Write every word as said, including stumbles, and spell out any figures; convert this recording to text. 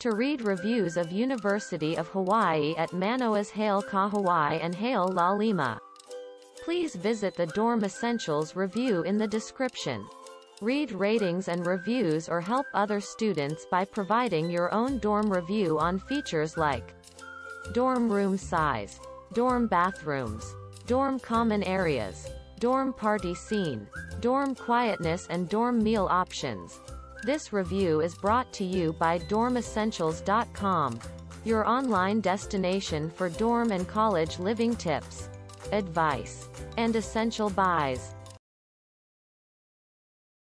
To read reviews of University of Hawaii at Manoa Hale Kahawai and Hale Laulima, please visit the Dorm Essentials review in the description. Read ratings and reviews or help other students by providing your own dorm review on features like dorm room size, dorm bathrooms, dorm common areas, dorm party scene, dorm quietness and dorm meal options. This review is brought to you by dorm essentials dot com, your online destination for dorm and college living tips, advice, and essential buys.